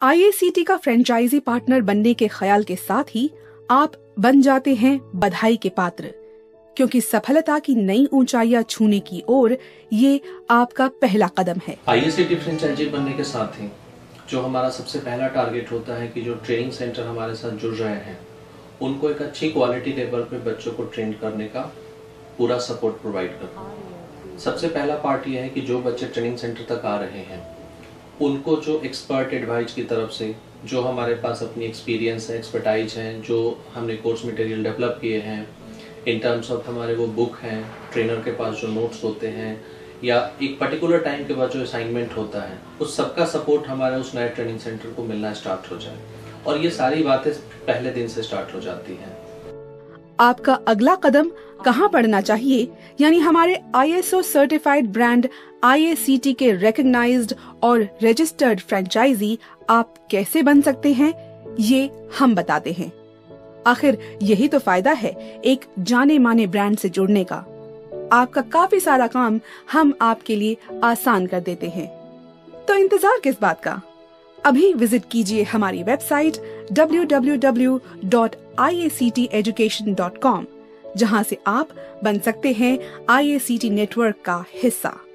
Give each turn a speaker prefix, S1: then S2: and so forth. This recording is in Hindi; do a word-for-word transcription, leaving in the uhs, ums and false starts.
S1: आई ए सी टी का फ्रेंचाइजी पार्टनर बनने के ख्याल के साथ ही आप बन जाते हैं बधाई के पात्र, क्योंकि सफलता की नई ऊंचाइयां छूने की ओर ये आपका पहला कदम है।
S2: आई ए सी टी फ्रेंचाइजी बनने के साथ ही जो हमारा सबसे पहला टारगेट होता है कि जो ट्रेनिंग सेंटर हमारे साथ जुड़ रहे हैं उनको एक अच्छी क्वालिटी लेवल पे बच्चों को ट्रेन करने का पूरा सपोर्ट प्रोवाइड करना। सबसे पहला पार्ट ये है कि जो बच्चे ट्रेनिंग सेंटर तक आ रहे हैं उनको जो एक्सपर्ट एडवाइस की तरफ से जो हमारे पास अपनी एक्सपीरियंस है, एक्सपर्टाइज हैं, जो हमने कोर्स मटेरियल डेवलप किए हैं इन टर्म्स ऑफ हमारे वो बुक हैं, ट्रेनर के पास जो नोट्स होते हैं या एक पर्टिकुलर टाइम के बाद जो असाइनमेंट होता है, उस सबका सपोर्ट हमारे उस नए ट्रेनिंग सेंटर को मिलना स्टार्ट हो जाए और ये सारी बातें पहले दिन से स्टार्ट हो जाती हैं।
S1: आपका अगला कदम कहाँ पड़ना चाहिए, यानी हमारे I S O certified brand I A C T के रिकॉग्नाइज्ड और रजिस्टर्ड फ्रेंचाइजी आप कैसे बन सकते हैं, ये हम बताते हैं। आखिर यही तो फायदा है एक जाने माने ब्रांड से जुड़ने का। आपका काफी सारा काम हम आपके लिए आसान कर देते हैं, तो इंतजार किस बात का? अभी विजिट कीजिए हमारी website W W W dot I A C T education dot com, जहां से आप बन सकते हैं आई ए सी टी नेटवर्क का हिस्सा।